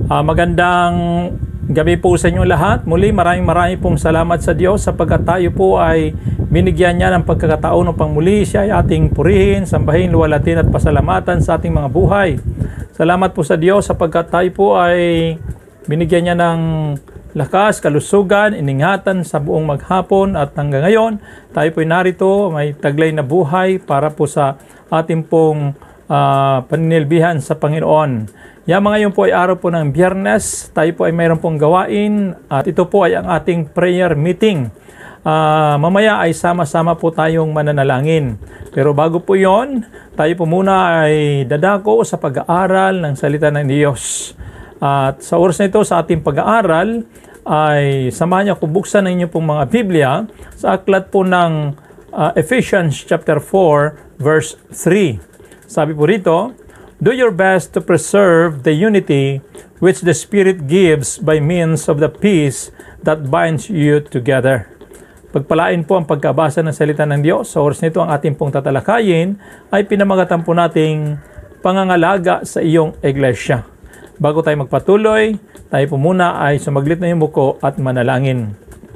Magandang gabi po sa inyo lahat. Muli maraming pong salamat sa Diyos sapagkat tayo po ay binigyan niya ng pagkakataon upang muli siya ay ating purihin, sambahin, luwalhatin at pasalamatan sa ating mga buhay. Salamat po sa Diyos sapagkat tayo po ay binigyan niya ng lakas, kalusugan, iningatan sa buong maghapon at hanggang ngayon tayo po ay narito, may taglay na buhay para po sa ating pong paninilbihan sa Panginoon. Mga ngayon po ay araw po ng Biyernes, tayo po ay mayroon pong gawain at ito po ay ang ating prayer meeting. Mamaya ay sama-sama po tayong mananalangin. Pero bago po yon, tayo po muna ay dadako sa pag-aaral ng salita ng Diyos. At sa oras na ito sa ating pag-aaral ay samahan niyo kung buksan ng inyo pong mga Biblia sa aklat po ng Ephesians chapter 4 verse 3. Sabi po rito, "Do your best to preserve the unity which the Spirit gives by means of the peace that binds you together." Pagpalain po ang pagkabasa ng salita ng Diyos. Sa oras nito ang ating pong tatalakayin ay pinamagatan po nating pangangalaga sa iyong iglesia. Bago tayo magpatuloy, tayo po muna ay sumaglit na yung buko at manalangin.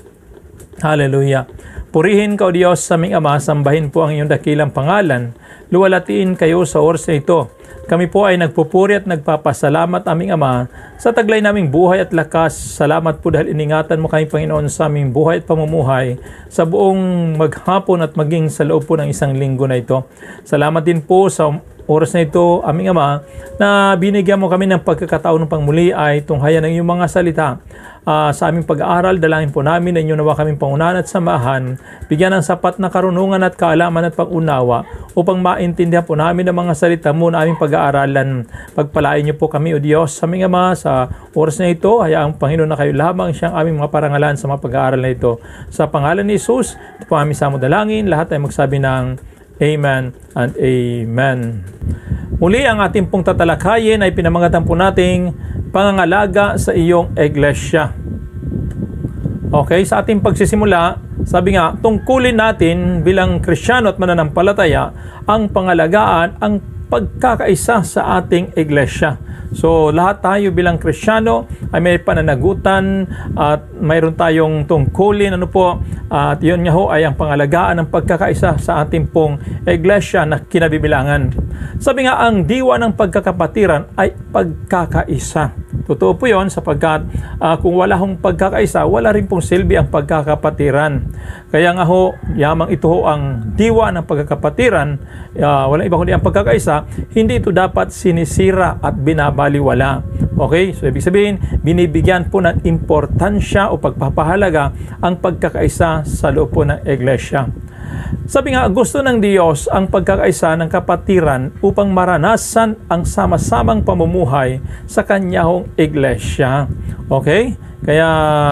Hallelujah. Purihin ka, O Diyos, sa aming Ama, sambahin po ang iyong dakilang pangalan. Luwalhatiin kayo sa oras na ito. Kami po ay nagpupuri at nagpapasalamat aming Ama sa taglay naming buhay at lakas. Salamat po dahil iningatan mo kami, Panginoon, sa aming buhay at pamumuhay sa buong maghapon at maging sa loob po ng isang linggo na ito. Salamat din po sa oras na ito, aming Ama, na binigyan mo kami ng pagkakataon ng pangmuli ay tunghayan ng iyong mga salita. Sa aming pag-aaral, dalangin po namin na inyo nawa kaming pangunahan at samahan, bigyan ng sapat na karunungan at kaalaman at pag-unawa upang maintindihan po namin ang mga salita mo na aming pag-aaralan. Pagpalain niyo po kami, O Diyos, sa aming Ama, sa oras na ito. Hayaang Panginoon na kayo lamang siyang aming mga parangalan sa mga pag-aaral na ito. Sa pangalan ni Jesus, ito po aming samudalangin. Lahat ay magsabi ng Amen and Amen. Muli ang ating pong tatalakayin ay pinamagatan po nating pangangalaga sa iyong iglesia. Okay, sa ating pagsisimula, sabi nga, tungkulin natin bilang Kristiyano at mananampalataya ang pangalagaan, ang pagkakaisa sa ating iglesia. So, lahat tayo bilang Kristiyano ay may pananagutan at mayroon tayong tungkulin. At yun nga ho ay ang pangalagaan ng pagkakaisa sa ating pong iglesia na kinabibilangan. Sabi nga, ang diwa ng pagkakapatiran ay pagkakaisa. Totoo po yun sapagkat kung wala hong pagkakaisa, wala rin pong silbi ang pagkakapatiran. Kaya nga ho, yamang ito ho ang diwa ng pagkakapatiran, walang iba kundi ang pagkakaisa, hindi ito dapat sinisira at binabaliwala. Okay? So, ibig sabihin, binibigyan po ng importansya o pagpapahalaga ang pagkakaisa sa loob po ng iglesia. Sabi nga, gusto ng Diyos ang pagkakaisa ng kapatiran upang maranasan ang sama-samang pamumuhay sa kanyang iglesia. Okay? Kaya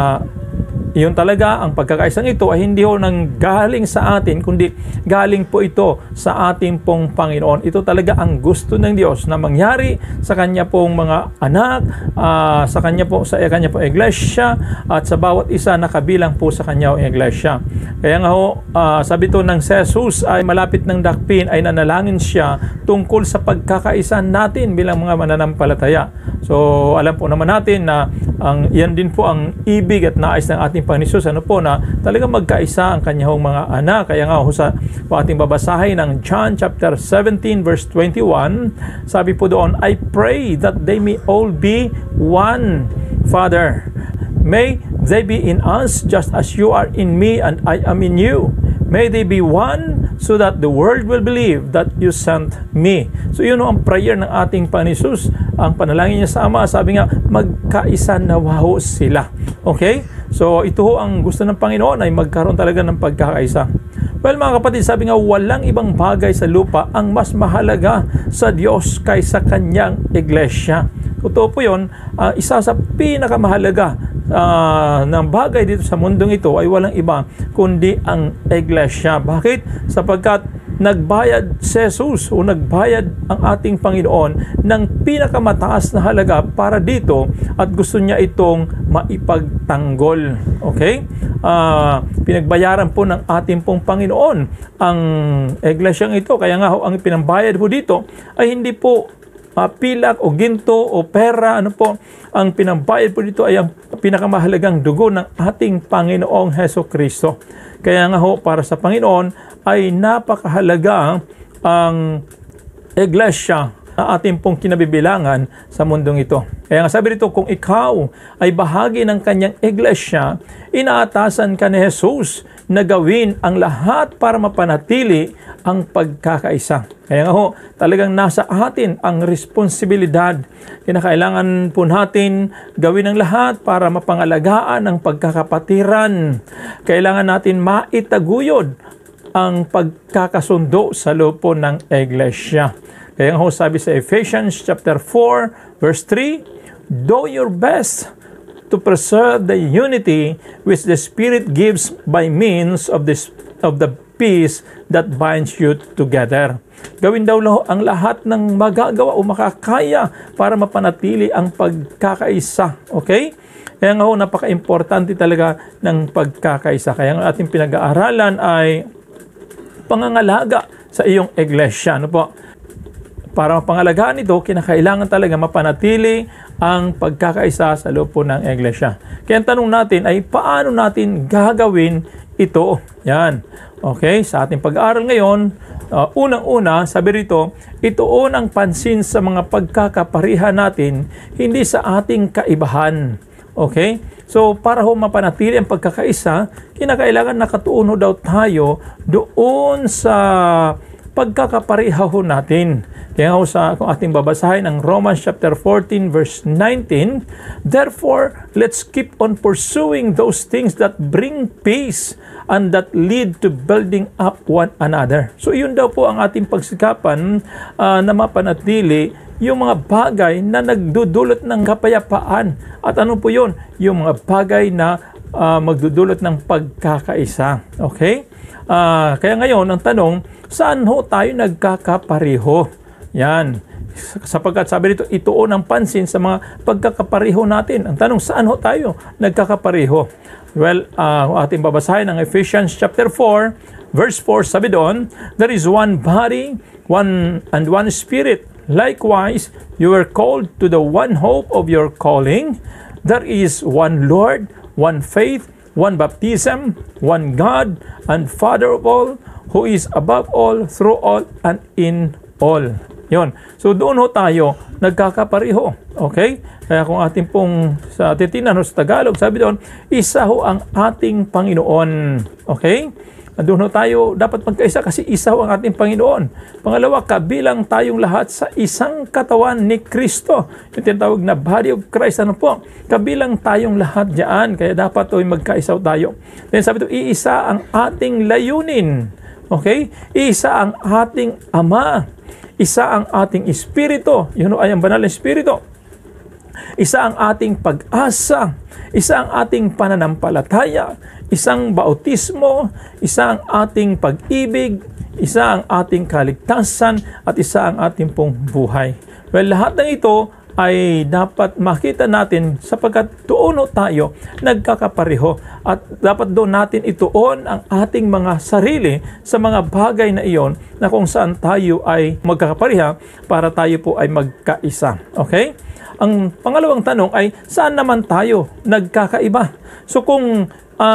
yun talaga, ang pagkakaisang ito ay hindi ho nang galing sa atin, kundi galing po ito sa ating pong Panginoon. Ito talaga ang gusto ng Diyos na mangyari sa kanya pong mga anak, sa kanya po iglesia, at sa bawat isa na kabilang po sa kanya iglesia. Kaya nga ho, sabi to ng Jesus ay malapit ng dakpin ay nanalangin siya tungkol sa pagkakaisa natin bilang mga mananampalataya. So, alam po naman natin na yan din po ang ibig at nais ng ating Panginoon Jesus, na talagang magkaisa ang kanyang mga anak. Kaya nga sa ating babasahin ng John chapter 17 verse 21, sabi po doon, "I pray that they may all be one, Father. May they be in us just as you are in me and I am in you. May they be one so that the world will believe that you sent me." So yun ang prayer ng ating Panginoon Jesus. Ang panalangin niya sa Ama, sabi nga, magkaisa nawa ho sila. Okay? So ito ho ang gusto ng Panginoon, ay magkaroon talaga ng pagkakaisa. Well, mga kapatid, sabi nga, walang ibang bagay sa lupa ang mas mahalaga sa Diyos kaysa kanyang iglesia. Totoo po yun, isa sa pinakamahalaga ng bagay dito sa mundong ito ay walang iba kundi ang iglesia. Bakit? Sapagkat nagbayad si Jesus o nagbayad ang ating Panginoon ng pinakamataas na halaga para dito at gusto niya itong maipagtanggol. Okay? Pinagbayaran po ng ating pong Panginoon ang iglesyang ito. Kaya nga ang pinambayad po dito ay hindi po pilak o ginto o pera, ano po, ang pinambayad po dito ay ang pinakamahalagang dugo ng ating Panginoong Hesukristo. Kaya nga ho, para sa Panginoon ay napakahalaga ang iglesia na ating pong kinabibilangan sa mundong ito. Kaya nga sabi dito, kung ikaw ay bahagi ng kanyang iglesia, inaatasan ka ni Jesus na gawin ang lahat para mapanatili ang pagkakaisa. Kaya nga ho, talagang nasa atin ang responsibilidad. Kinakailangan po natin gawin ang lahat para mapangalagaan ang pagkakapatiran. Kailangan natin maitaguyod ang pagkakasundo sa loob po ng iglesia. Kaya nga ho, sabi sa Ephesians chapter 4 verse 3, do your best to preserve the unity which the Spirit gives by means of the peace that binds you together. Gawin daw ang lahat ng magagawa o makakaya para mapanatili ang pagkakaisa. Okay? Kaya nga ho, napaka-importante talaga ng pagkakaisa. Kaya nga ating pinag-aaralan ay pangangalaga sa iyong iglesia. Ano po? Para mapangalagaan ito, kinakailangan talaga mapanatili ang pagkakaisa sa loob po ng iglesia. Kaya ang tanong natin ay paano natin gagawin ito? Yan. Okay, sa ating pag-aaral ngayon, unang-una, sabi rito, ituon ang pansin sa mga pagkakaparihan natin, hindi sa ating kaibahan. Okay? So, para ho mapanatili ang pagkakaisa, kinakailangan nakatuon ho daw tayo doon sa pagkakapareha ho natin. Kaya ho kung ating babasahin ang Romans chapter 14 verse 19, therefore, let's keep on pursuing those things that bring peace and that lead to building up one another. So, yun daw po ang ating pagsikapan na mapanatili yung mga bagay na nagdudulot ng kapayapaan. At ano po yun? Yung mga bagay na magdudulot ng pagkakaisa. Okay? Kaya ngayon, ang tanong, saan ho tayo nagkakapareho? Yan. Sapagkat sabi dito, ituon ang pansin sa mga pagkakapareho natin. Ang tanong, saan ho tayo nagkakapareho? Well, ating babasahin ang Ephesians chapter 4, verse 4, sabi doon, there is one body, one spirit. Likewise, you were called to the one hope of your calling. There is one Lord, one faith, one baptism, one God, and Father of all, who is above all, through all, and in all. Yon. So doon ho tayo nagkakapareho. Okay? Kaya kung ating pong sa titinan ho sa Tagalog, sabi doon, isa ho ang ating Panginoon. Okay? Doon ho tayo dapat magkaisa kasi isa ho ang ating Panginoon. Pangalawa, kabilang tayong lahat sa isang katawan ni Kristo. Yung tinatawag na body of Christ. Ano po? Kabilang tayong lahat diyan. Kaya dapat magkaisa tayo. Then sabi doon, iisa ang ating layunin. Okay? Isa ang ating Ama. Isa ang ating Espiritu. Yun ay ang banal na Espiritu. Isa ang ating pag-asa. Isa ang ating pananampalataya. Isang bautismo. Isa ang ating pag-ibig. Isa ang ating kaligtasan. At isa ang ating pong buhay. Well, lahat ng ito ay dapat makita natin sapagkat doon tayo nagkakapareho at dapat doon natin ituon ang ating mga sarili sa mga bagay na iyon na kung saan tayo ay magkakapareha para tayo po ay magkaisa. Okay? Ang pangalawang tanong ay saan naman tayo nagkakaiba? So kung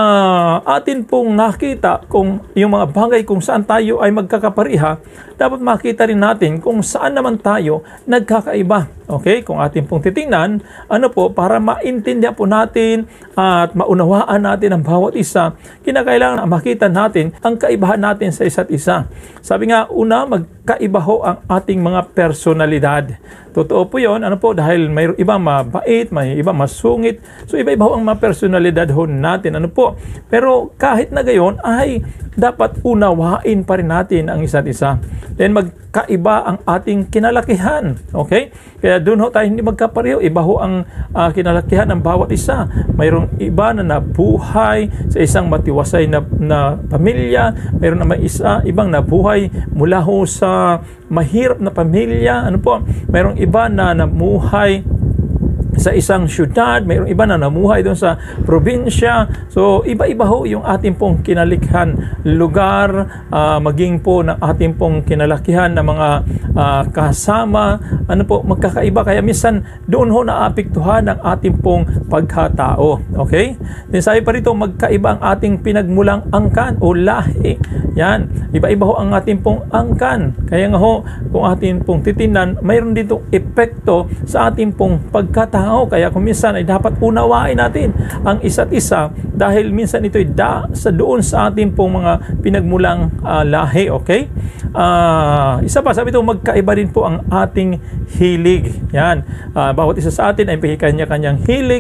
atin pong nakita kung yung mga bagay kung saan tayo ay magkakapareha, dapat makita rin natin kung saan naman tayo nagkakaiba. Okay? Kung atin pong titingnan, ano po, para maintindihan po natin at maunawaan natin ang bawat isa, kinakailangan makita natin ang kaibahan natin sa isa't isa. Sabi nga, una, magkaiba ho ang ating mga personalidad. Totoo po yun, ano po, dahil may iba mabait, may iba masungit. So, iba-iba ho ang mga personalidad ho natin. Ano po? Pero kahit na gayon, ay dapat unawain pa rin natin ang isa't isa. Then, magkaiba ang ating kinalakihan. Okay? Kaya doon ho tayo hindi magkapareho. Iba ho ang kinalakihan ng bawat isa. Mayroong iba na nabuhay sa isang matiwasay na pamilya. Mayroon naman ibang nabuhay mula ho sa mahirap na pamilya. Ano po? Mayroong iba na namuhay sa isang syudad, mayroong iba na namuhay doon sa probinsya. So, iba-iba ho yung ating pong kinalikhan lugar, maging po ng ating pong kinalakihan na mga kasama, magkakaiba. Kaya minsan, doon ho naapektuhan ang ating pong pagkatao. Okay? Then sabi pa rito, magkaiba ang ating pinagmulang angkan o lahi. Yan. Iba-iba ho ang ating pong angkan. Kaya nga ho, kung ating pong titingnan, mayroon dito epekto sa ating pong pagkatao. Kaya kung minsan ay dapat unawain natin ang isa't isa dahil minsan ito ay doon sa ating pong mga pinagmulang lahi. Okay? Isa pa, sabi ito, magkaiba din po ang ating hilig. Yan. Bawat isa sa atin ay may kanya-kanyang hilig.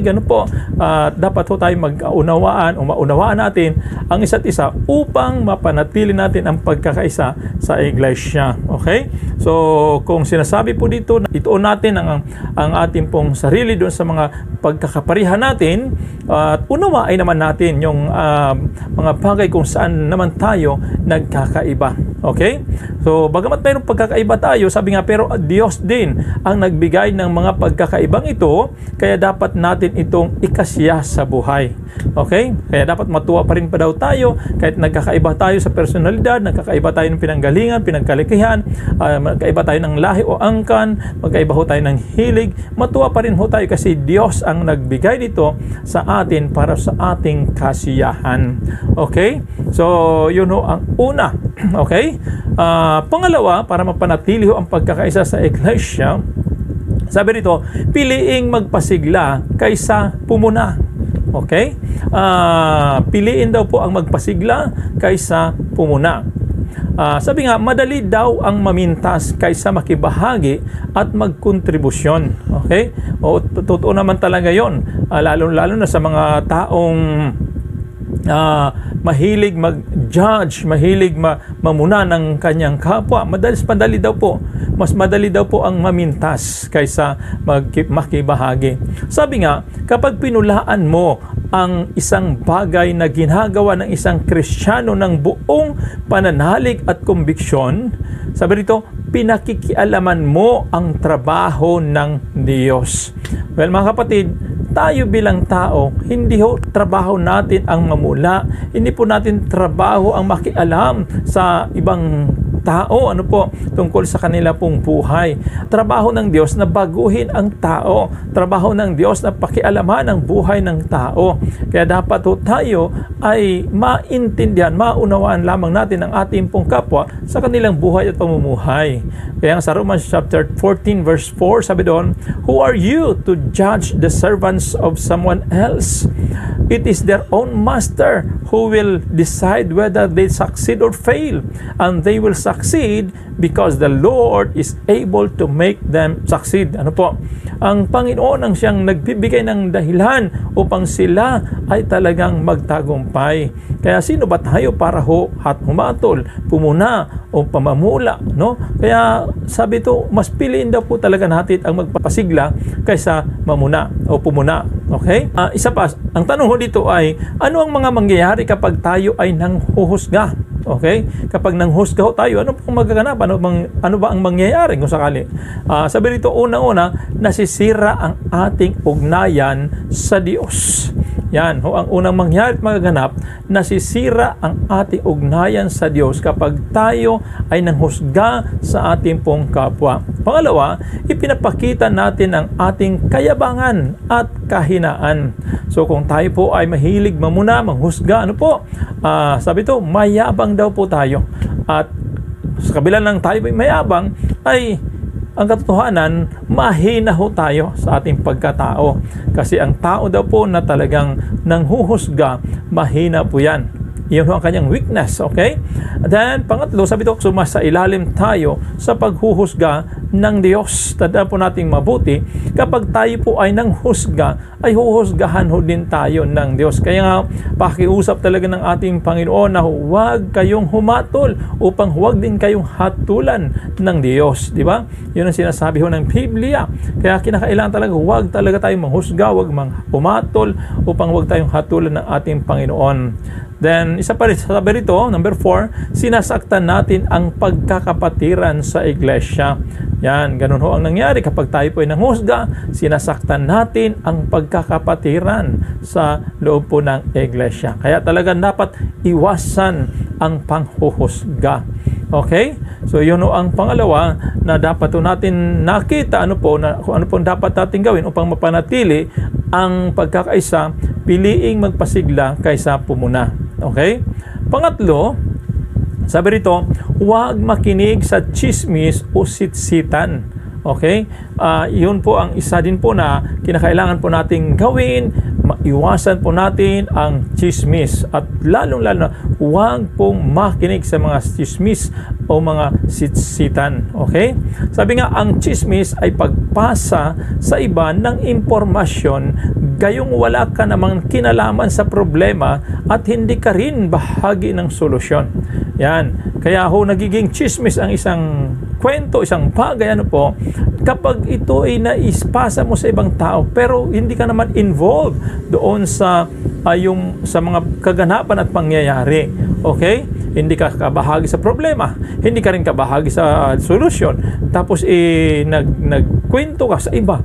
Dapat ho tayo mag-unawaan o maunawaan natin ang isa't isa upang mapanatili natin ang pagkakaisa sa iglesia. Okay? So, kung sinasabi po dito, ituon natin ang ating pong sarili doon sa mga pagkakaparihan natin at unawain naman natin yung mga bagay kung saan naman tayo nagkakaiba. Okay? So, bagamat mayroong pagkakaiba tayo, sabi nga, pero Diyos din ang nagbigay ng mga pagkakaibang ito, kaya dapat natin itong ikasya sa buhay. Okay? Kaya dapat matuwa pa rin pa daw tayo, kahit nagkakaiba tayo sa personalidad, nagkakaiba tayo ng pinanggalingan, pinagkalikihan, magkaiba tayo ng lahi o angkan, magkaiba ho tayo ng hilig, matuwa pa rin ho tayo kasi Diyos ang nagbigay nito sa atin para sa ating kasiyahan. Okay? So, yun ho ang una. Okay? Pangalawa, para mapanatili ho ang pagkakaisa sa iglesia, sabi rito, piliing magpasigla kaysa pumuna. Okay? Piliin daw po ang magpasigla kaysa pumuna. Sabi nga, madali daw ang mamintas kaysa makibahagi at magkontribusyon. Okay? O, totoo naman talaga yon. Lalo na sa mga taong mahilig mag-judge, mahilig mamuna ng kanyang kapwa. Madali daw po. Mas madali daw po ang mamintas kaysa makibahagi. Sabi nga, kapag pinulaan mo ang isang bagay na ginagawa ng isang Kristiyano ng buong pananalig at kumbiksyon, sabi rito, pinakikialaman mo ang trabaho ng Diyos. Well, mga kapatid, tayo bilang tao, hindi ho trabaho natin ang mamula, hindi po natin trabaho ang makialam sa ibang tao, tungkol sa kanila pong buhay. Trabaho ng Diyos na baguhin ang tao. Trabaho ng Diyos na pakialaman ang buhay ng tao. Kaya dapat tayo ay maintindihan, maunawaan lamang natin ang ating pong kapwa sa kanilang buhay at pamumuhay. Kaya sa Romans chapter 14 verse 4, sabi doon, "Who are you to judge the servants of someone else? It is their own master who will decide whether they succeed or fail, and they will succeed because the Lord is able to make them succeed." Ang Panginoon ang siyang nagbibigay ng dahilan upang sila ay talagang magtagumpay. Kaya sino ba tayo para humatol, pumuna o pamamula, Kaya sabi ito, mas piliin daw po talaga natin ang magpapasigla kaysa mamuna o pumuna. Okay? Isa pa, ang tanong dito ay, ano ang mga mangyayari kapag tayo ay nanghuhusga? Okay? Kapag nanghusga tayo, ano pong magaganap? Ano ba ang mangyayari kung sakali? Sabi rito, una-una, nasisira ang ating ugnayan sa Diyos. Yan, ang unang mangyayari at magaganap, nasisira ang ating ugnayan sa Diyos kapag tayo ay nanghusga sa ating pong kapwa. Pangalawa, ipinapakita natin ang ating kayabangan at kahinaan. So kung tayo po ay mahilig mamuna, manghusga, sabi ito, mayabang daw po tayo. At sa kabila ng tayo mayabang, ay ang katotohanan, mahina ho tayo sa ating pagkatao. Kasi ang tao daw po na talagang nanghuhusga, mahina po yan. Iyon ang kanyang weakness, okay? Then, pangatlo, sabi ito, sumasa ilalim tayo sa paghuhusga ng Diyos. Tandaan po nating mabuti, kapag tayo po ay nanghusga, ay huhusgahan ho din tayo ng Diyos. Kaya nga, pakiusap talaga ng ating Panginoon na huwag kayong humatol upang huwag din kayong hatulan ng Diyos. Di ba? Yun ang sinasabi ho ng Biblia. Kaya kinakailangan talaga, huwag talaga tayong manghusga, huwag humatol upang huwag tayong hatulan ng ating Panginoon. Then, isa pa rin, sabi rito, number 4, sinasaktan natin ang pagkakapatiran sa iglesia. Yan, ganun ho ang nangyari kapag tayo po ay nanghusga, sinasaktan natin ang pagkakapatiran sa loob po ng iglesia. Kaya talagang dapat iwasan ang panghuhusga. Okay? So yun ho ang pangalawa na dapat po natin nakita kung ano po dapat natin gawin upang mapanatili ang pagkakaisa, piliing magpasigla kaysa pumuna. Okay? Pangatlo, sabi rito, huwag makinig sa chismis o sitsitan. Okay? Yun po ang isa din po na kinakailangan po nating gawin. Iwasan po natin ang chismis. At lalong-lalo na, huwag pong makinig sa mga chismis o mga sitsitan. Okay? Sabi nga, ang chismis ay pagpasa sa iba ng impormasyon gayong wala ka namang kinalaman sa problema at hindi ka rin bahagi ng solusyon. Yan. Kaya ho, nagiging chismis ang isang kwento, isang bagay, kapag ito ay naispasa mo sa ibang tao, pero hindi ka naman involved doon sa mga kaganapan at pangyayari. Okay? Hindi ka kabahagi sa problema, hindi ka rin kabahagi sa solusyon, tapos nagkwento ka sa iba.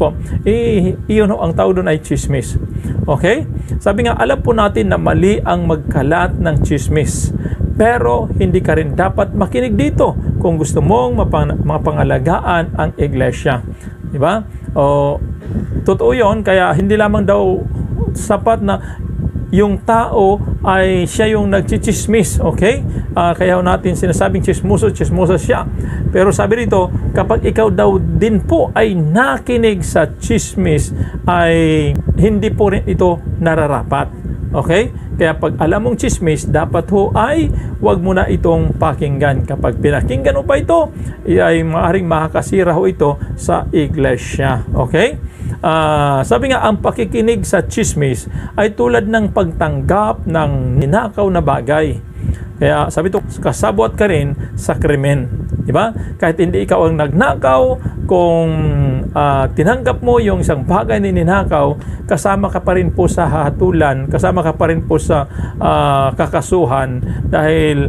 Iyon ho, ang tawag doon ay chismis. Okay? Sabi nga, alam po natin na mali ang magkalat ng chismis, pero hindi ka rin dapat makinig dito kung gusto mong mapangalagaan ang iglesia. Diba? Totoo yun, kaya hindi lamang daw sapat na yung tao ay siya yung nagchichismis, okay? Kaya natin sinasabing chismosa siya. Pero sabi rito, kapag ikaw daw din po ay nakinig sa chismis, ay hindi po rin ito nararapat. Okay? Kaya pag alam mong chismis, dapat ho ay wag mo na itong pakinggan. Kapag pinakinggan mo pa ito, ay maaaring makakasira ho ito sa iglesia. Okay? Sabi nga, ang pakikinig sa chismis ay tulad ng pagtanggap ng ninakaw na bagay. Kaya sabi ito, kasabwat ka rin sa krimen. Diba? Kahit hindi ikaw ang nagnakaw, kung tinanggap mo yung isang bagay na ninakaw, kasama ka pa rin po sa hatulan, kasama ka pa rin po sa kakasuhan dahil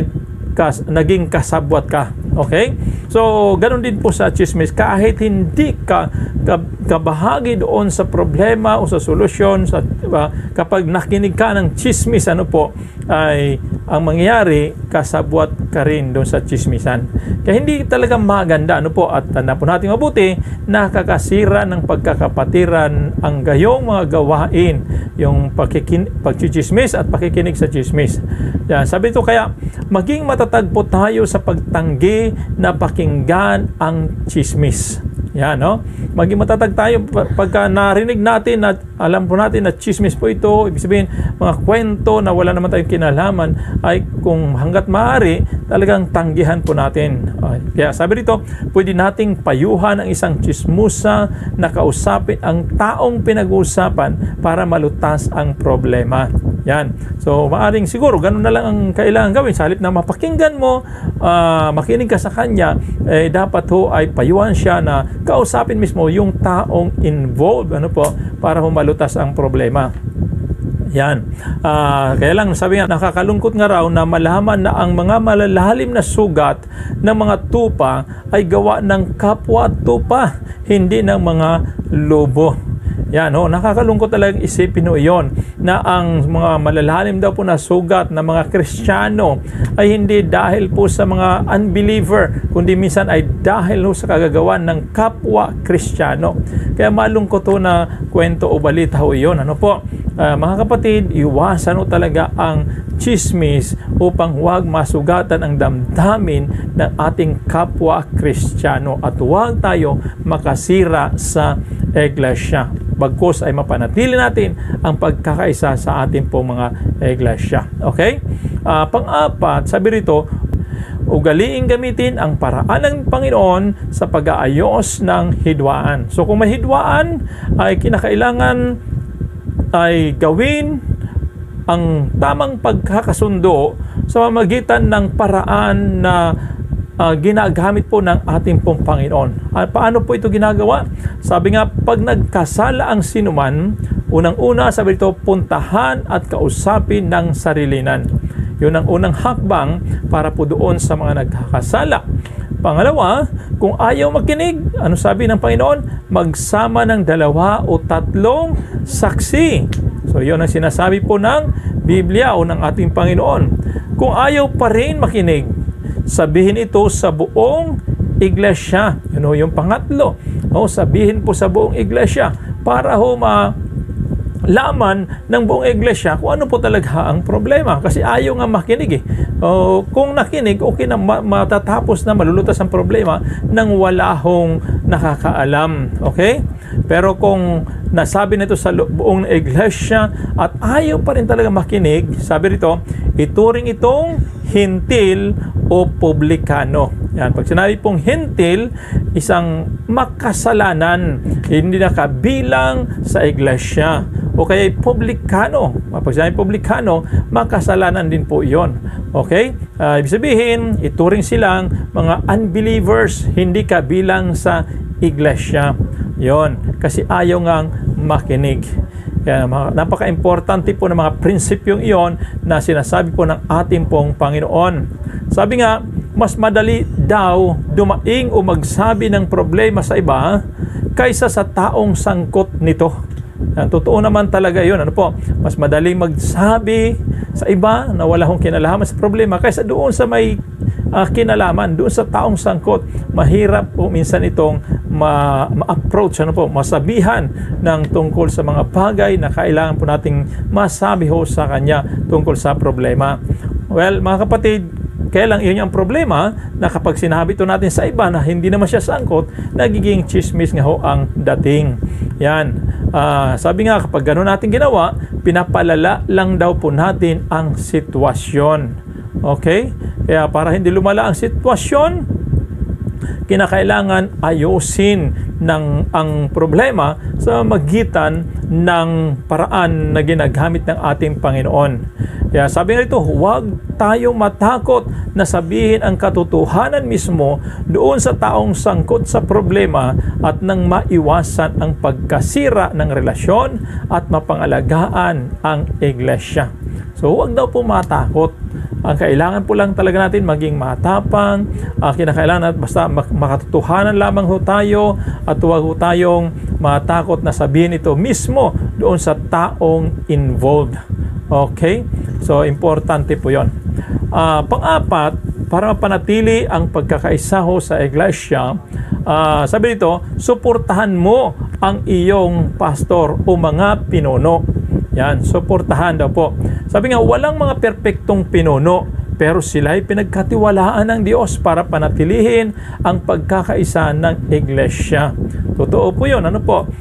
naging kasabwat ka. Okay? So, ganun din po sa chismis. Kahit hindi ka kabahagi doon sa problema o sa solusyon, kapag nakinig ka ng chismis, ay ang mangyayari, kasabwat ka rin doon sa chismisan. Kaya hindi talaga maganda, at tanda po natin mabuti, nakakasira ng pagkakapatiran ang gayong mga gawain, yung pagchichismis at pakikinig sa chismis. Yan, sabi ito, kaya maging matatag po tayo sa pagtanggi na pakinggan ang chismis. Yan, maging matatag tayo pagka narinig natin at alam po natin na chismis po ito, ibig sabihin mga kwento na wala naman tayong kinalaman, ay kung hanggat maaari talagang tanggihan po natin. Kaya sabi rito, pwede nating payuhan ang isang chismusa na kausapin ang taong pinag-uusapan para malutas ang problema. Yan. So, maaring siguro, ganun na lang ang kailangan gawin. Sa halip na mapakinggan mo, makinig ka sa kanya, dapat ho ay payuhan siya na kausapin mismo yung taong involved, para humalutas ang problema. Yan. Kaya lang, sabi nga, nakakalungkot nga raw na malaman na ang mga malalalim na sugat ng mga tupa ay gawa ng kapwa tupa, hindi ng mga lobo. Yan, nakakalungkot talagang isipin iyon na ang mga malalalim daw po na sugat ng mga Kristiyano ay hindi dahil po sa mga unbeliever, kundi minsan ay dahil sa kagagawan ng kapwa Kristiyano. Kaya malungkot na kwento o balita iyon. Mga kapatid, iwasan talaga ang chismis upang huwag masugatan ang damdamin ng ating kapwa Kristiyano at huwag tayo makasira sa iglesia. Bagkus ay mapanatili natin ang pagkakaisa sa ating pong mga iglesia. Okay? Pang-apat, sabi rito, ugaliing gamitin ang paraan ng Panginoon sa pag-aayos ng hidwaan. So kung may hidwaan, ay kinakailangan ay gawin ang tamang pagkakasundo sa pamamagitan ng paraan na ginagamit po ng ating pong Panginoon. Paano po ito ginagawa? Sabi nga, pag nagkasala ang sinuman, unang-una, sabi ito, puntahan at kausapin ng sarilinan. Yun ang unang hakbang para po doon sa mga nagkakasala. Pangalawa, kung ayaw makinig, ano sabi ng Panginoon? Magsama ng 2 o 3 saksi. So, yun ang sinasabi po ng Biblia o ng ating Panginoon. Kung ayaw pa rin makinig, sabihin ito sa buong iglesia. Yun o yung pangatlo. O, sabihin po sa buong iglesia para ho laman ng buong iglesia kung ano po talaga ang problema. Kasi ayaw nga makinig eh. Kung nakinig, okay na, matatapos na, malulutas ang problema nang wala hong nakakaalam. Okay? Pero kung nasabi nito sa buong iglesia at ayaw pa rin talaga makinig, sabi rito, ituring itong hintil o publikano. Yan, pag sinabi pong hintil, isang makasalanan, hindi nakabilang sa iglesia. O kaya publikano. Pag sinabi publikano, makasalanan din po iyon. Okay? Ibig sabihin, ituring silang mga unbelievers, hindi kabilang sa iglesia. Yon, kasi ayaw ngang makinig. Kaya napaka-importante po ng mga prinsipyong iyon na sinasabi po ng ating pong Panginoon. Sabi nga, mas madali daw dumaing o magsabi ng problema sa iba kaysa sa taong sangkot nito. Yan, totoo naman talaga yun. Ano po? Mas madaling magsabi sa iba na wala hong kinalaman sa problema kaysa doon sa may kinalaman, doon sa taong sangkot. Mahirap po minsan itong ma-approach, masabihan ng tungkol sa mga bagay na kailangan po nating masabi ho sa kanya tungkol sa problema. Well, mga kapatid, kaya lang yun yung problema na kapag sinabi ito natin sa iba na hindi naman siya sangkot, nagiging chismis nga ho ang dating. Yan. Sabi nga, kapag gano'n natin ginawa, pinapalala lang daw po natin ang sitwasyon. Okay? Kaya para hindi lumala ang sitwasyon, kinakailangan ayusin ang problema sa magitan ng paraan na ginagamit ng ating Panginoon. Kaya sabi nga ito, huwag tayong matakot na sabihin ang katotohanan mismo doon sa taong sangkot sa problema at nang maiwasan ang pagkasira ng relasyon at mapangalagaan ang iglesia. So huwag daw po matakot. Ang kailangan po lang talaga natin maging matapang. Kinakailangan at basta makatotohanan lamang ho tayo at huwag ho tayong matakot na sabihin ito mismo doon sa taong involved. Okay? So, importante po yon. Pang-apat, para mapanatili ang pagkakaisa ho sa iglesia, sabi dito, suportahan mo ang iyong pastor o mga pinuno. Yan, suportahan daw po. Sabi nga, walang mga perpektong pinuno, pero sila ay pinagkatiwalaan ng Diyos para panatilihin ang pagkakaisa ng iglesia. Totoo po yun. Ano po?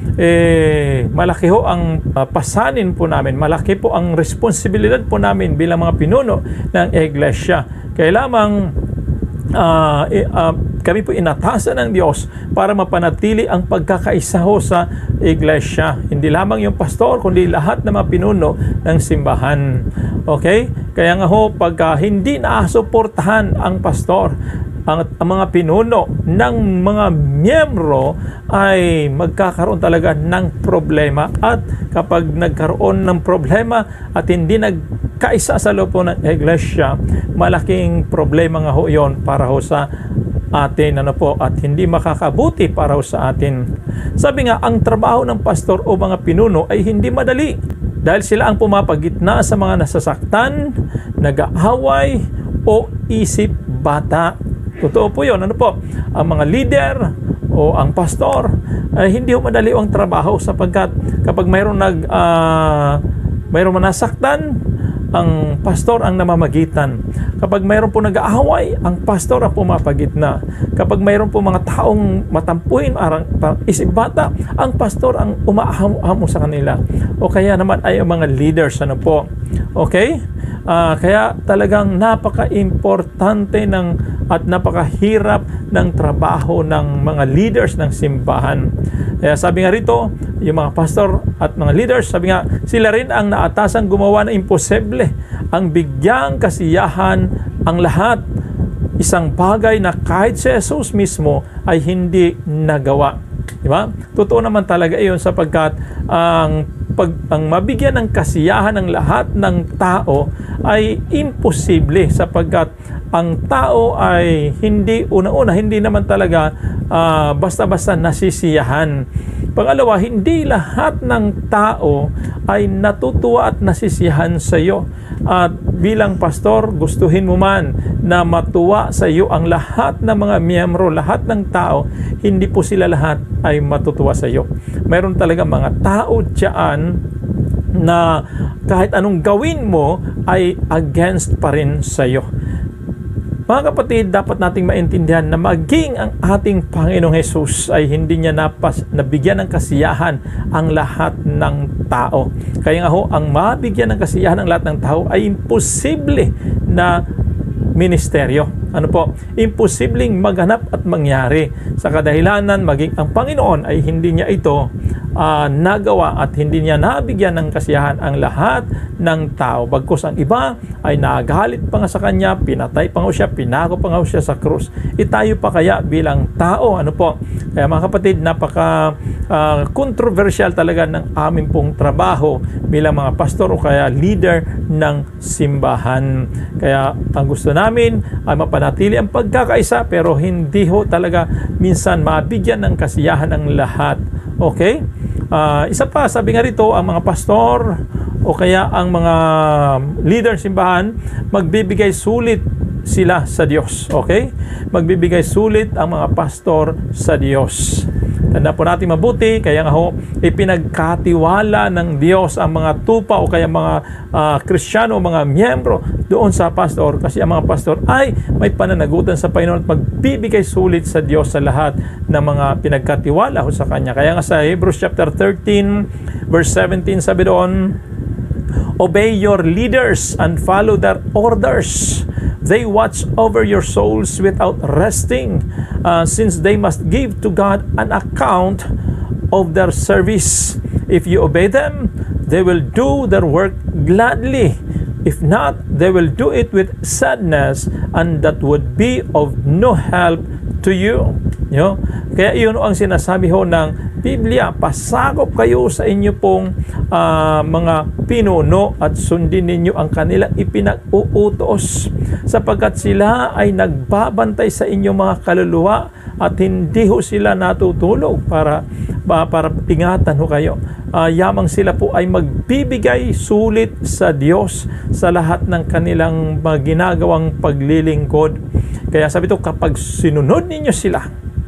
Malaki ho ang pasanin po namin. Malaki po ang responsibilidad po namin bilang mga pinuno ng iglesia. Kaya lamang kami po inatasan ng Diyos para mapanatili ang pagkakaisa ho sa iglesia. Hindi lamang yung pastor, kundi lahat ng mga pinuno ng simbahan. Okay? Kaya nga ho, pag hindi naasuportahan ang pastor, ang mga pinuno ng mga miyembro, ay magkakaroon talaga ng problema. At kapag nagkaroon ng problema at hindi nagkaisa sa loob ng iglesia, malaking problema nga ho yon para ho sa atin, at hindi makakabuti para ho sa atin. Sabi nga, ang trabaho ng pastor o mga pinuno ay hindi madali dahil sila ang pumapagitna sa mga nasasaktan, nag-aaway o isip bata. Totoo po yun. Ang mga leader o ang pastor ay hindi ho madali ang trabaho sapagkat kapag mayroong manasaktan, ang pastor ang namamagitan. Kapag mayroon po nag-aaway, ang pastor ang pumapagitna. Kapag mayroon po mga taong matampuhin, isip bata, ang pastor ang umaahamo sa kanila. O kaya naman ay mga leaders. Okay? Kaya talagang napaka-importante at napakahirap ng trabaho ng mga leaders ng simbahan. Kaya sabi nga rito, yung mga pastor at mga leaders, sabi nga, sila rin ang naatasang gumawa ng imposible, ang bigyang kasiyahan ang lahat. Isang bagay na kahit si Jesus mismo ay hindi nagawa. Diba? Totoo naman talaga iyon sapagkat ang mabigyan ng kasiyahan ng lahat ng tao ay imposible sapagkat ang tao ay hindi, una-una, hindi naman talaga basta-basta nasisiyahan. Pangalawa, hindi lahat ng tao ay natutuwa at nasisiyahan sa iyo. At bilang pastor, gustuhin mo man na matuwa sa iyo ang lahat ng mga miyembro, lahat ng tao, hindi po sila lahat ay matutuwa sa iyo. Mayroon talaga mga tao diyan na kahit anong gawin mo ay against pa rin sa iyo. Mga kapatid, dapat nating maintindihan na maging ang ating Panginoong Hesus ay hindi niya nabigyan ng kasiyahan ang lahat ng tao. Kaya nga ho, ang mabigyan ng kasiyahan ng lahat ng tao ay imposible na ministeryo. Ano po? Imposibleng maghanap at mangyari sa kadahilanan maging ang Panginoon ay hindi niya ito nagawa at hindi niya nabigyan ng kasiyahan ang lahat ng tao. Bagkus ang iba ay nagalit pa nga sa kanya, pinatay pa nga siya, pinako pa nga siya sa krus. Tayo pa kaya bilang tao, ano po? Kaya mga kapatid, napaka controversial talaga ng aming pong trabaho bilang mga pastor o kaya leader ng simbahan. Kaya ang gusto namin ay mapanatili ang pagkakaisa, pero hindi ho talaga minsan mabigyan ng kasiyahan ang lahat. Okay? Isa pa, sabi nga rito, ang mga pastor o kaya ang mga leader simbahan, magbibigay sulit sila sa Diyos. Okay? Magbibigay sulit ang mga pastor sa Diyos. Tanda po natin mabuti, kaya nga ho, ipinagkatiwala ng Diyos ang mga tupa o kaya mga Kristiyano o mga miyembro doon sa pastor, kasi ang mga pastor ay may pananagutan sa Panginoon at magbibigay sulit sa Diyos sa lahat ng mga pinagkatiwala ho sa Kanya. Kaya nga sa Hebrews chapter 13 verse 17 sabi doon, obey your leaders and follow their orders. They watch over your souls without resting, since they must give to God an account of their service. If you obey them, they will do their work gladly. If not, they will do it with sadness, and that would be of no help to you. Kaya iyon ang sinasabi ho ng Biblia, pasakop kayo sa inyo pong mga pinuno at sundin ninyo ang kanilang ipinag-uutos, sapagkat sila ay nagbabantay sa inyong mga kaluluwa at hindi ho sila natutulog para ingatan ho kayo. Yamang sila po ay magbibigay sulit sa Diyos sa lahat ng kanilang ginagawang paglilingkod. Kaya sabi ito, kapag sinunod ninyo sila,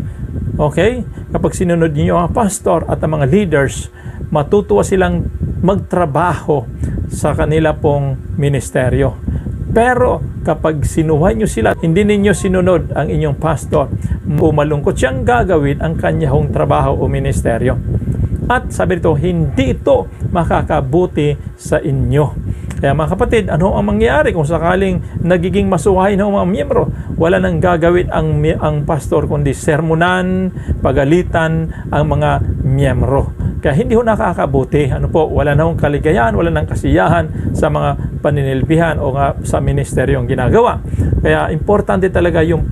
okay? Kapag sinunod niyo ang pastor at ang mga leaders, matutuwa silang magtrabaho sa kanila pong ministeryo. Pero kapag sinuhay nyo sila, hindi ninyo sinunod ang inyong pastor, malungkot siyang gagawin ang kanyang trabaho o ministeryo. At sabi nito, hindi ito makakabuti sa inyo. Kaya mga kapatid, ano ang mangyayari kung sakaling nagiging masuwahin ng mga miyembro? Wala nang gagawin ang pastor kundi sermonan, pagalitan ang mga miyembro. Kaya hindi ho nakakabuti. Wala nang kaligayahan, wala nang kasiyahan sa mga paninilbihan o nga sa ministeryong ginagawa. Kaya importante talaga yung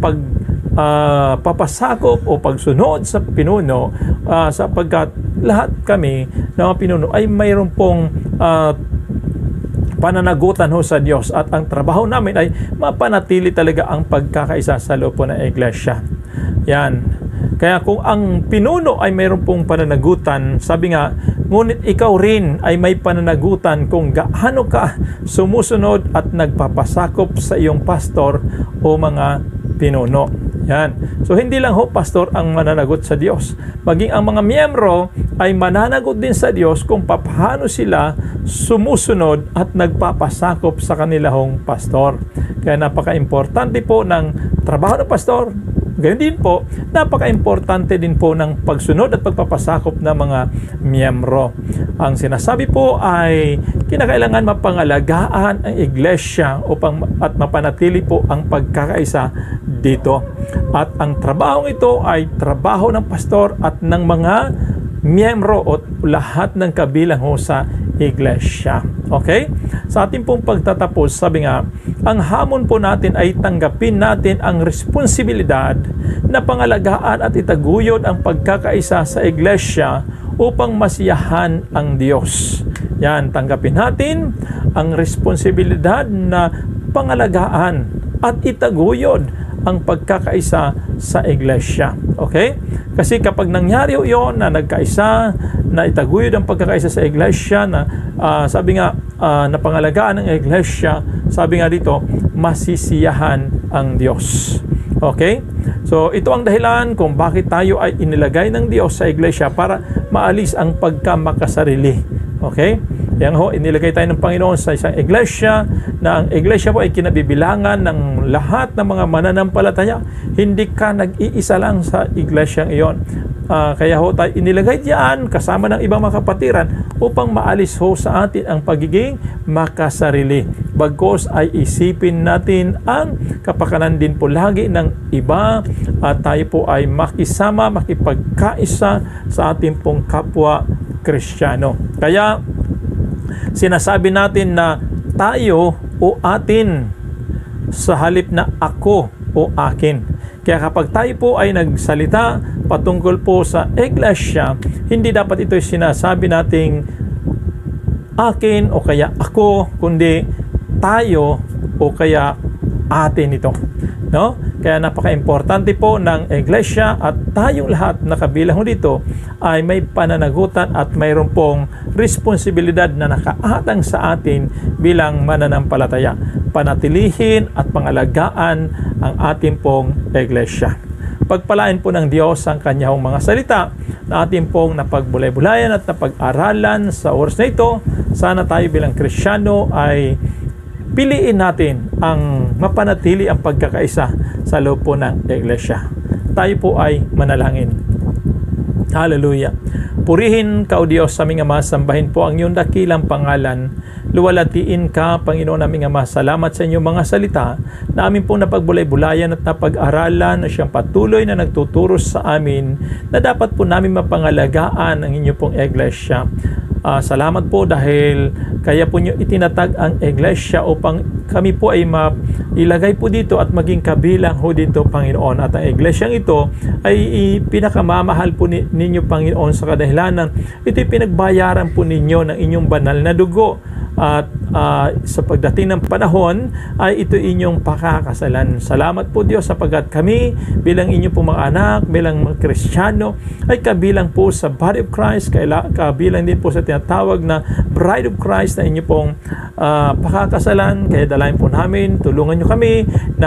papasakop o pagsunod sa pinuno, sapagkat lahat kami ng mga pinuno ay mayroon pong pananagutan ho sa Diyos, at ang trabaho namin ay mapanatili talaga ang pagkakaisa sa loob po ng iglesia. Yan. Kaya kung ang pinuno ay mayroon pong pananagutan, sabi nga, ngunit ikaw rin ay may pananagutan kung gaano ka sumusunod at nagpapasakop sa iyong pastor o mga pinuno. Yan. So hindi lang ho pastor ang mananagot sa Diyos. Maging ang mga miyembro ay mananagot din sa Diyos kung paano sila sumusunod at nagpapasakop sa kanilahong pastor. Kaya napaka-importante po ng trabaho ng pastor. Ganyan din po, napaka-importante din po ng pagsunod at pagpapasakop ng mga miyembro. Ang sinasabi po ay kinakailangan mapangalagaan ang iglesia at mapanatili po ang pagkakaisa dito. At ang trabaho ito ay trabaho ng pastor at ng mga miyembro o lahat ng kabilang ho sa iglesia. Okay? Sa ating pong pagtatapos, sabi nga, ang hamon po natin ay tanggapin natin ang responsibilidad na pangalagaan at itaguyod ang pagkakaisa sa iglesia upang masiyahan ang Diyos. Yan, tanggapin natin ang responsibilidad na pangalagaan at itaguyod ang pagkakaisa sa iglesia. Okay? Kasi kapag nangyari yun na nagkaisa, na itaguyod ang pagkakaisa sa iglesia, na sabi nga, napangalagaan ng iglesia, sabi nga dito, masisiyahan ang Diyos. Okay? So, ito ang dahilan kung bakit tayo ay inilagay ng Diyos sa iglesia para maalis ang pagkamakasarili. Okay? Yan ho, inilagay tayo ng Panginoon sa isang iglesia, na ang iglesia po ay kinabibilangan ng lahat ng mga mananampalataya. Hindi ka nag-iisa lang sa iglesyang iyon. Kaya ho tayo inilagay diyan kasama ng ibang mga kapatiran upang maalis ho sa atin ang pagiging makasarili. Bagkos ay isipin natin ang kapakanan din po lagi ng iba at tayo po ay makisama, makipagkaisa sa ating pong kapwa Kristiyano. Kaya sinasabi natin na tayo o atin sa halip na ako o akin. Kaya kapag tayo po ay nagsalita patungkol po sa iglesia, hindi dapat ito sinasabi nating akin o kaya ako, kundi tayo o kaya atin ito. No? Kaya napaka-importante po ng iglesia at tayong lahat na kabilang dito ay may pananagutan at mayroon pong responsibilidad na nakaatang sa atin bilang mananampalataya. Panatilihin at pangalagaan ang ating pong iglesia. Pagpalain po ng Diyos ang kanyang mga salita na ating pong napagbulay-bulayan at napag-aralan sa oras na ito. Sana tayo bilang Kristiyano ay piliin natin ang mapanatili ang pagkakaisa sa loob po ng iglesia. Tayo po ay manalangin. Hallelujah. Purihin ka, O Diyos, aming Ama, sambahin po ang iyong dakilang pangalan. Luwalhatiin ka, Panginoon aming Ama, salamat sa inyong mga salita na amin pong napagbulay-bulayan at napag-aralan na siyang patuloy na nagtuturo sa amin na dapat po namin mapangalagaan ang inyong pong iglesia. Salamat po dahil kaya po nyo itinatag ang iglesia upang kami po ay ilagay po dito at maging kabilang ho dito, Panginoon. At ang iglesyang ito ay pinakamamahal po ninyo, Panginoon, sa kadahilanan ito'y pinagbayaran po ninyo ng inyong banal na dugo. At sa pagdating ng panahon ay ito inyong pakakasalan. Salamat po, Diyos, sapagkat kami bilang inyong po mga anak, bilang mga Kristiyano ay kabilang po sa body of Christ, kabilang din po sa tinatawag na bride of Christ na inyo pong pakakasalan. Kaya dalayan po namin, tulungan nyo kami na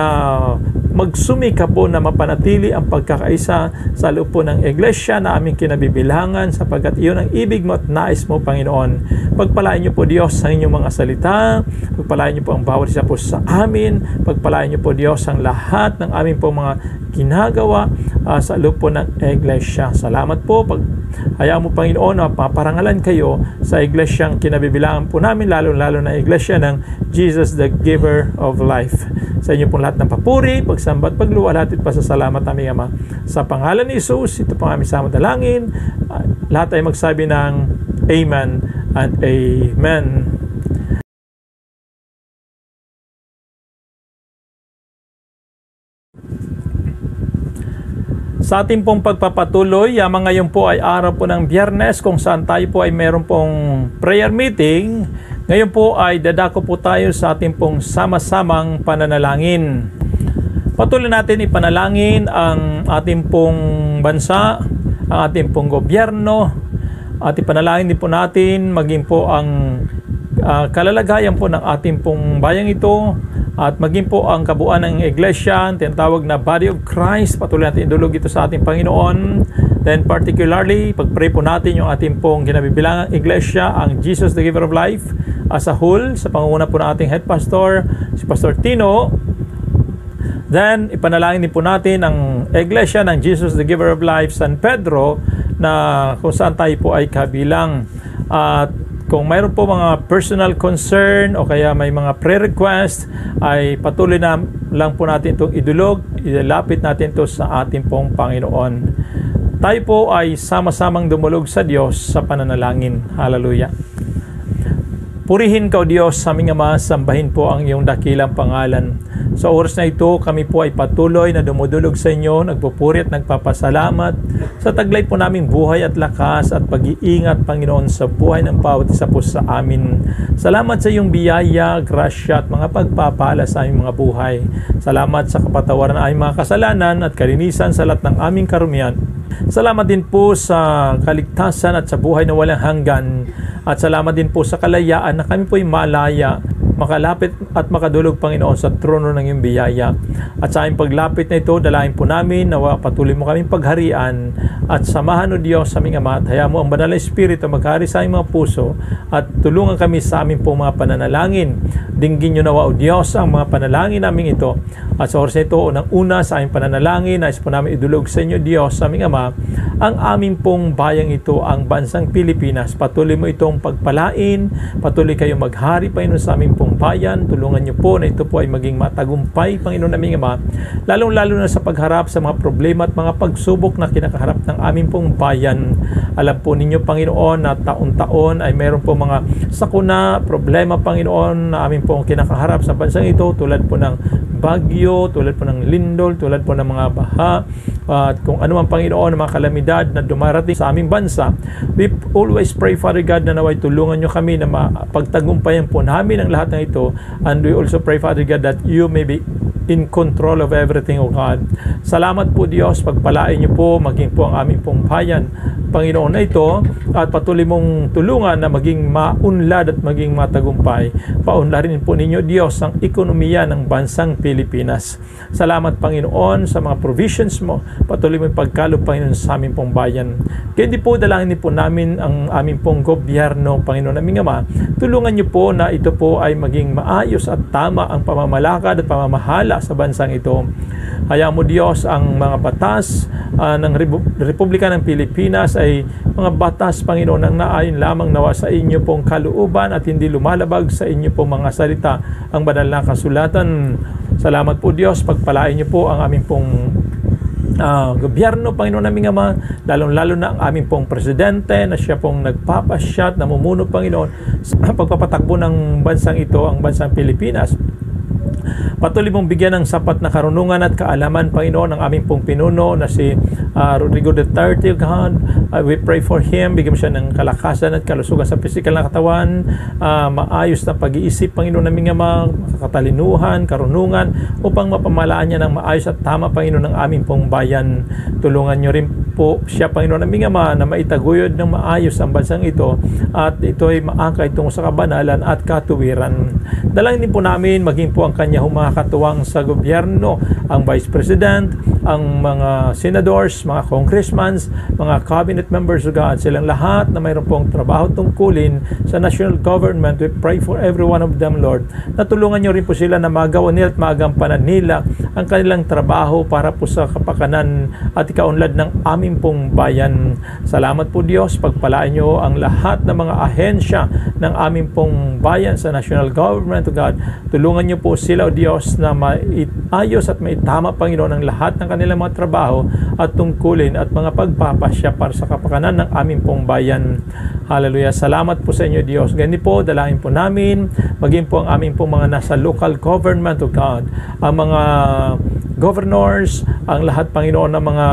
magsumika po na mapanatili ang pagkakaisa sa loob po ng iglesia na aming kinabibilangan, sapagkat iyon ang ibig mo at nais mo, Panginoon. Pagpalain niyo po, Diyos, ang inyong mga salita. Pagpalain niyo po ang bawat isa po sa amin. Pagpalain niyo po, Diyos, ang lahat ng aming po mga ginagawa sa loob po ng iglesia. Salamat po. Hayaan mo, Panginoon, na paparangalan kayo sa iglesyang kinabibilangan po namin, lalo-lalo na iglesia ng Jesus, the Giver of Life. Sa inyo pong lahat ng papuri, pagsambat, pagluwalhati at pasasalamat, aming Ama. Sa pangalan ni Jesus, ito pong aming sama dalangin. Lahat ay magsabi ng Amen and Amen. Sa ating pong pagpapatuloy, mga ngayon po ay araw po ng Biyernes kung saan tayo po ay meron pong prayer meeting. Ngayon po ay dadako po tayo sa ating pong sama-samang pananalangin. Patuloy natin ipanalangin ang ating pong bansa, ang ating pong gobyerno, at ipanalangin din po natin maging po ang kalalagayan po ng ating pong bayang ito, at maging po ang kabuuan ng iglesia, tinatawag na body of Christ. Patuloy natin idulog ito sa ating Panginoon. Then particularly, pag-pray po natin yung ating pong kinabibilangang iglesia, ang Jesus the Giver of Life as a whole, sa pangunguna po ng ating head pastor, si Pastor Tino. Then ipanalangin din po natin ang iglesia ng Jesus the Giver of Life San Pedro, na kung saan tayo po ay kabilang. At kung mayroon po mga personal concern o kaya may mga prayer request, ay patuloy na lang po natin itong idulog, ilapit natin ito sa ating pong Panginoon. Tayo po ay sama-samang dumulog sa Diyos sa pananalangin. Hallelujah. Purihin ka, O Diyos, aming Ama, sambahin po ang iyong dakilang pangalan. Sa oras na ito, kami po ay patuloy na dumudulog sa inyo, nagpupuri at nagpapasalamat sa taglay po naming buhay at lakas at pag-iingat, Panginoon, sa buhay ng bawat isa po sa amin. Salamat sa iyong biyaya, grasya at mga pagpapala sa aming mga buhay. Salamat sa kapatawaran ng aming mga kasalanan at kalinisan sa lahat ng aming karumian. Salamat din po sa kaligtasan at sa buhay na walang hanggan. At salamat din po sa kalayaan na kami po ay malaya, makalapit at makadulog, Panginoon, sa trono ng iyong biyaya. At sa aming paglapit na ito, dalahin po namin na patuloy mo kaming pagharian at samahan o Diyos sa aming Ama at hayaan mo ang Banal na Espiritu maghari sa aming mga puso at tulungan kami sa aming pong mga pananalangin. Dinggin nyo nawa o Diyos ang mga panalangin namin ito. At sa oras na ito, unang-una sa aming pananalangin, nais po namin idulog sa inyo, Diyos, sa aming Ama, ang aming pong bayang ito, ang bansang Pilipinas. Patuloy mo itong pagpalain, patuloy kayong maghari, Panginoon, sa aming pong bayan. Tulungan niyo po na ito po ay maging matagumpay, Panginoon naming Ama, lalong-lalo na sa pagharap sa mga problema at mga pagsubok na kinakaharap ng aming pong bayan. Alam po ninyo, Panginoon, na taon-taon ay mayroon po mga sakuna, problema, Panginoon, na aming pong kinakaharap sa bansang ito, tulad po ng bagyo, tulad po ng lindol, tulad po ng mga baha, at kung ano man, Panginoon, ng mga kalamidad na dumarating sa aming bansa. We always pray, Father God, na naway tulungan nyo kami na mapagtagumpayan po namin ang lahat ng ito. And we also pray, Father God, that you may be in control of everything, O God. Salamat po, Diyos, pagpalain niyo po, maging po ang aming pong bayan, Panginoon, na ito, at patuloy mong tulungan na maging maunlad at maging matagumpay. Paunlarin po ninyo, Diyos, ang ekonomiya ng bansang Pilipinas. Salamat, Panginoon, sa mga provisions mo. Patuloy mo pagkaloob, Panginoon, sa aming pong bayan. Kaya di po dalangin po namin ang aming pong gobyerno, Panginoon, aming Ama. Tulungan niyo po na ito po ay maging maayos at tama ang pamamalakad at pamamahala sa bansang ito. Hayaan mo, Diyos, ang mga batas ng Republika ng Pilipinas ay mga batas, Panginoon, ang naayon lamang nawa sa inyo pong kalooban at hindi lumalabag sa inyo pong mga salita, ang banal na kasulatan. Salamat po, Diyos, pagpalain niyo po ang aming pong gobyerno, Panginoon naming Ama, lalong-lalo na ang aming pong presidente na siya pong nagpapasya at namumuno, Panginoon, sa pagpapatakbo ng bansang ito, ang bansang Pilipinas. Patuloy mong bigyan ng sapat na karunungan at kaalaman, Panginoon, ang aming pong pinuno na si Rodrigo Duterte, God. We pray for him, bigyan mo siya ng kalakasan at kalusugan sa pisikal na katawan, maayos na pag-iisip, Panginoon naming Ama, katalinuhan, karunungan, upang mapamalaan niya ng maayos at tama, Panginoon, ng aming pong bayan. Tulungan niyo rin po siya, Panginoon naming Ama, na maitaguyod ng maayos ang bansang ito at ito ay maangkay tungo sa kabanalan at katuwiran. Dalangin din po namin maging po ang kanya humakatuwang sa gobyerno, ang Vice President, ang mga senadors, mga congressmen, mga cabinet members, God, silang lahat na mayroon pong trabaho tungkulin sa national government. We pray for every one of them, Lord. Natulungan niyo rin po sila na magawa nila at magampanan nila ang kanilang trabaho para po sa kapakanan at ikaunlad ng aming pong bayan. Salamat po, Diyos, pagpalain niyo ang lahat ng mga ahensya ng aming pong bayan sa national government, God. Tulungan niyo po sila, O Diyos, na maayos at maitama, Panginoon, ang lahat ng kanilang mga trabaho at tungkulin at mga pagpapasya para sa kapakanan ng aming pong bayan. Hallelujah. Salamat po sa inyo, Diyos. Ganito po, dalangin po namin, maging po ang aming pong mga nasa local government, O God, ang mga governors, ang lahat, Panginoon, ng mga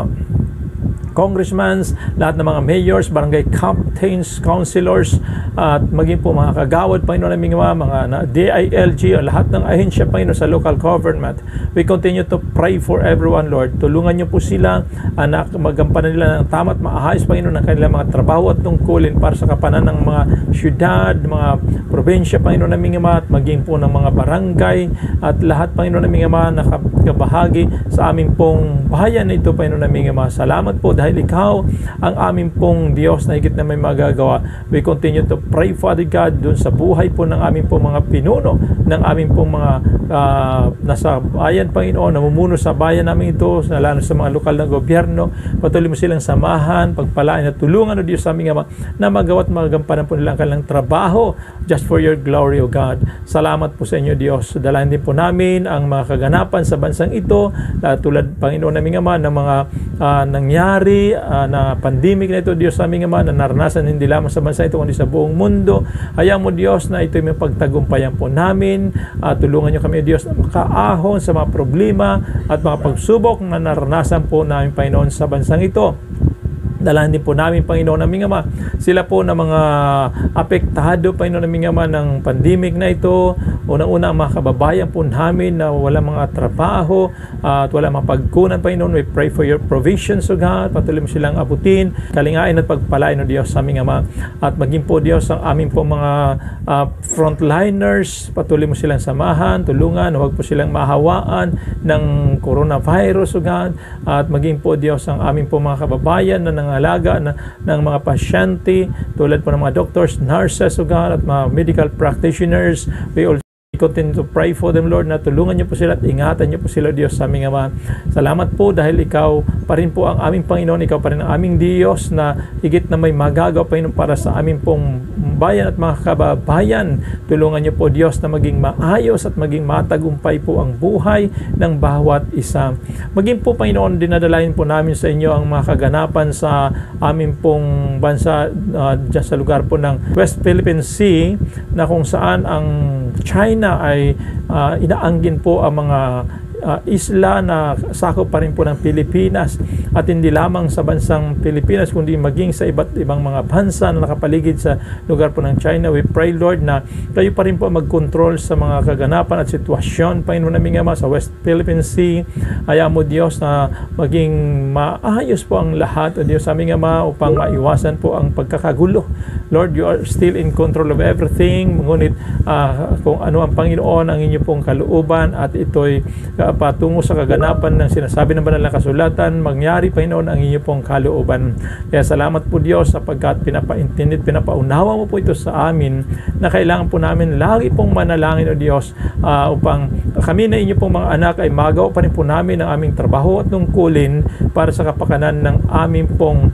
congressmen, lahat ng mga mayors, barangay captains, councilors, at maging po mga kagawad, Panginoon naming mga DILG, lahat ng ahensya, Panginoon, sa local government. We continue to pray for everyone, Lord. Tulungan niyo po sila na magampanan nila ng tama at maayos, Panginoon, ng kanilang mga trabaho at tungkulin para sa kapanan ng mga syudad, mga probinsya, Panginoon naming Ama, at maging po ng mga barangay at lahat, Panginoon naming Ama, na kabahagi sa aming pong bahayan na ito, Panginoon naming Ama. Salamat po dahil ikaw ang aming pong Diyos na higit na may magagawa. We continue to pray, Father God, dun sa buhay po ng aming pong mga pinuno, ng aming pong mga nasa bayan, Panginoon, namumuno sa bayan namin ito, lalo sa mga lokal na gobyerno. Patuloy mo silang samahan, pagpalain at tulungan, O Diyos, sa aming Ama, na magawa at magampanan po nilang kanilang trabaho just for your glory, O God. Salamat po sa inyo, Diyos. Dalahan din po namin ang mga kaganapan sa bansang ito, tulad, Panginoon naming Ama, ng mga nangyari na pandemic na ito, Diyos naming Ama, na naranasan hindi lamang sa bansa ito, kundi sa buong mundo. Hayaan mo, Diyos, na ito may pagtagumpayan po namin. Tulungan niyo kami, Diyos, na makaahon sa mga problema at mga pagsubok na naranasan po namin, Panginoon, sa bansang ito. Dalahan din po namin, Panginoon naming Ama, sila po na mga apektado, Panginoon naming Ama, ng pandemic na ito. Unang-una, ang mga kababayan po namin na wala mga trabaho at wala mapagkunan, Panginoon. We pray for your provisions, O God. Patuloy mo silang abutin, kalingain at pagpalain, O Diyos, sa aming Ama. At maging po, Diyos, ang aming po mga frontliners, patuloy mo silang samahan, tulungan, huwag po silang mahawaan ng coronavirus, O God. At maging po, Diyos, ang aming po mga kababayan na alaga ng mga pasyente, tulad po ng mga doctors, nurses, O God, at mga medical practitioners. We all continue to pray for them, Lord, na tulungan niyo po sila at ingatan niyo po sila, Diyos, sa aming Ama. Salamat po dahil ikaw pa rin po ang aming Panginoon, ikaw pa rin ang aming Diyos na higit na may magagawa, Panginoon, para sa aming pong bayan at mga kababayan. Tulungan niyo po, Diyos, na maging maayos at maging matagumpay po ang buhay ng bawat isa. Maging po, Panginoon, dinadalain po namin sa inyo ang mga kaganapan sa aming pong bansa dyan sa lugar po ng West Philippine Sea, na kung saan ang China ay inaanggin po ang mga isla na sakop pa rin po ng Pilipinas, at hindi lamang sa bansang Pilipinas kundi maging sa iba't ibang mga bansa na nakapaligid sa lugar po ng China. We pray, Lord, na kayo pa rin po mag-control sa mga kaganapan at sitwasyon, Panginoon naming Ama, sa West Philippine Sea. Hayaan mo, Diyos, na maging maayos po ang lahat, o Diyos aming Ama, upang maiwasan po ang pagkakagulo. Lord, you are still in control of everything. Ngunit kung ano ang Panginoon ang inyo pong kalooban, at ito'y patungo sa kaganapan ng sinasabi ng banal na kasulatan, mangyari, Panginoon, ang inyo pong kalooban. Kaya salamat po, Diyos, sapagkat pinapaintindi, pinapaunawa mo po ito sa amin, na kailangan po namin lagi pong manalangin, O Diyos, upang kami na inyo pong mga anak ay magawa pa rin po namin ang aming trabaho at tungkulin para sa kapakanan ng aming pong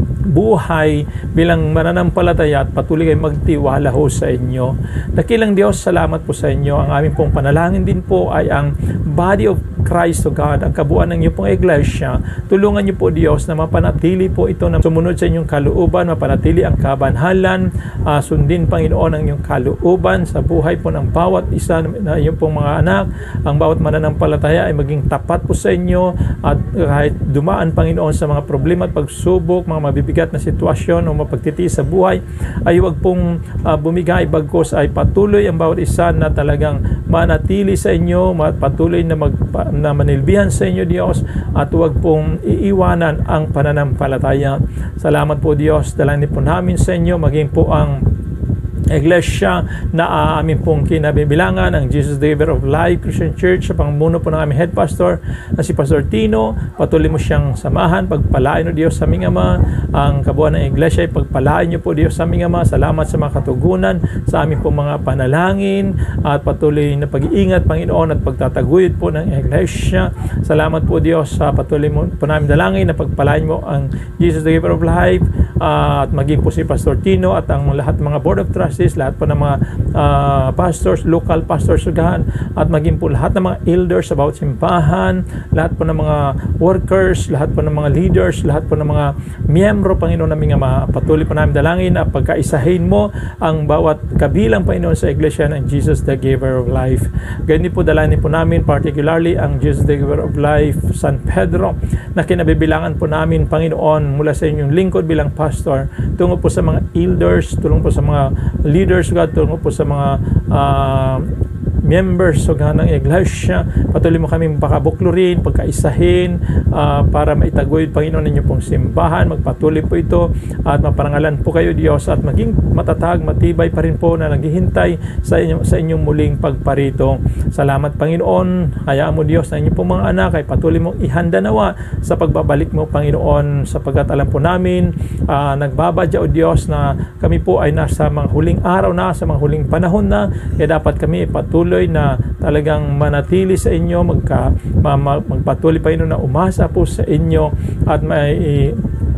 buhay bilang mananampalataya, at patuloy kayo magtiwala ho sa inyo. Dakilang Diyos, salamat po sa inyo. Ang aming pong panalangin din po ay ang body of Christ, O God, ang kabuuan ng iyong pong iglesia. Tulungan niyo po, Diyos, na mapanatili po ito na sumunod sa inyong kalooban, mapanatili ang kabanhalan, sundin, Panginoon, ang inyong kalooban sa buhay po ng bawat isa na iyong pong mga anak. Ang bawat mananampalataya ay maging tapat po sa inyo, at kahit dumaan, Panginoon, sa mga problema at pagsubok, mga mabibigat na sitwasyon o mapagtitiis sa buhay, ay huwag pong bumigay, bagkos ay patuloy ang bawat isa na talagang manatili sa inyo, patuloy na manilbihan sa inyo, Diyos, at huwag pong iiwanan ang pananampalataya. Salamat po, Diyos. Dalangin po namin sa inyo, maging po ang iglesia na amin pong kinabibilangan, ang Jesus the Giver of Life Christian Church, sa pangmuno po ng aming head pastor na si Pastor Tino. Patuloy mo siyang samahan, pagpalain, O Diyos, sa aming Ama. Ang kabuuan ng iglesia ay pagpalain niyo po, Diyos, sa aming Ama. Salamat sa mga katugunan sa aming pong mga panalangin, at patuloy na pag-iingat, Panginoon, at pagtataguyod po ng iglesia. Salamat po, Diyos, sa patuloy mo po namin dalangin na pagpalain mo ang Jesus the Giver of Life, at maging po si Pastor Tino at ang lahat mga board of trustees, lahat po ng mga pastors, local pastors, at maging po lahat ng mga elders sa bawat simbahan, lahat po ng mga workers, lahat po ng mga leaders, lahat po ng mga miyembro, Panginoon naming Ama. Patuloy po namin dalangin na pagkaisahin mo ang bawat kabilang, Panginoon, sa iglesia ng Jesus the Giver of Life. Ganyan po dalangin po namin particularly ang Jesus the Giver of Life San Pedro, na kinabibilangan po namin, Panginoon, mula sa inyong lingkod bilang pastor, tungo po sa mga elders, tulong po sa mga leaders, God, tulong po sa mga members ng iglesia. Patuloy mo kami pakabuklurin, pagkaisahin, para maitaguyod, Panginoon, ninyo pong simbahan. Magpatuloy po ito at maparangalan po kayo, Diyos, at maging matatag, matibay pa rin po na naghihintay sa inyong muling pagparito. Salamat, Panginoon. Hayaan mo, Diyos, na inyong pong mga anak ay patuloy mong ihanda nawa sa pagbabalik mo, Panginoon, sapagkat alam po namin, nagbabadya, O Diyos, na kami po ay nasa mga huling araw na, sa mga huling panahon na, kaya dapat kami patuloy na talagang manatili sa inyo, magpatuloy pa na umasa po sa inyo, at may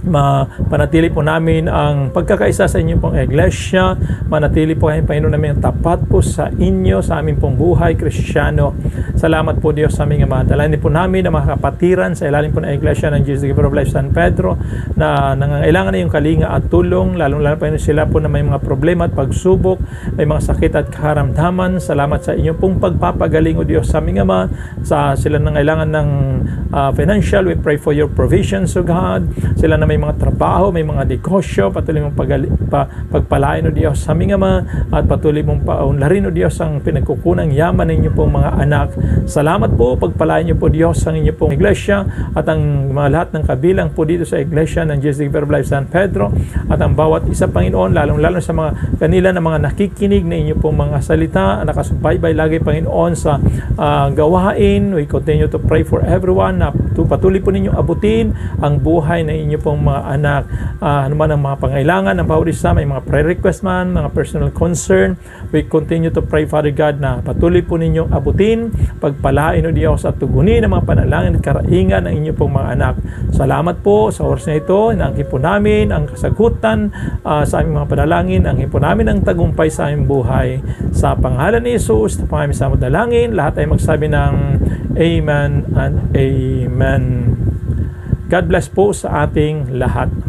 Panatili po namin ang pagkakaisa sa inyo pong iglesia. Manatili po kayo, Panginoon, namin ang tapat po sa inyo, sa aming pong buhay Kristiyano. Salamat po, Diyos, sa aming Ama. Dalangin po namin na mga kapatiran sa ilalim po ng iglesia ng Jesus the Giver of Life San Pedro na nangangailangan na yung kalinga at tulong, lalong-lalo Panginoon, sila po na may mga problema at pagsubok, may mga sakit at karamdaman. Salamat sa inyo pong pagpapagaling, O Diyos, sa aming Ama. Sila nangangailangan ng financial, we pray for your provisions, O God. Sila na may mga trabaho, may mga negosyo, patuloy mong pagpalain, O Diyos, sa aming Ama, at patuloy mong paunlarin, O Diyos, ang pinagkukunang yaman ng inyo pong mga anak. Salamat po, pagpalain niyo po, Diyos, ang inyo pong iglesia at ang mga lahat ng kabilang po dito sa iglesia ng Jesus the Giver of Life San Pedro, at ang bawat isa, Panginoon, lalong-lalo sa mga kanila na mga nakikinig na inyo pong mga salita, nakasubaybay lagi, Panginoon, sa gawain. We continue to pray for everyone na patuloy po ninyo abutin ang buhay na inyo pong mga anak, ano man ang mga pangailangan ng bawat isa, may mga prayer request man, mga personal concern, we continue to pray, Father God, na patuloy po ninyong abutin, pagpalain, O Diyos, at tugunin ang mga panalangin at karaingan ng inyo pong mga anak. Salamat po sa oras na ito, inaangkin po namin ang kasagutan sa aming mga panalangin, angkin po namin ang tagumpay sa aming buhay. Sa pangalan ni Jesus, na pangaming sa dalangin, lahat ay magsabi ng Amen and Amen. God bless po sa ating lahat.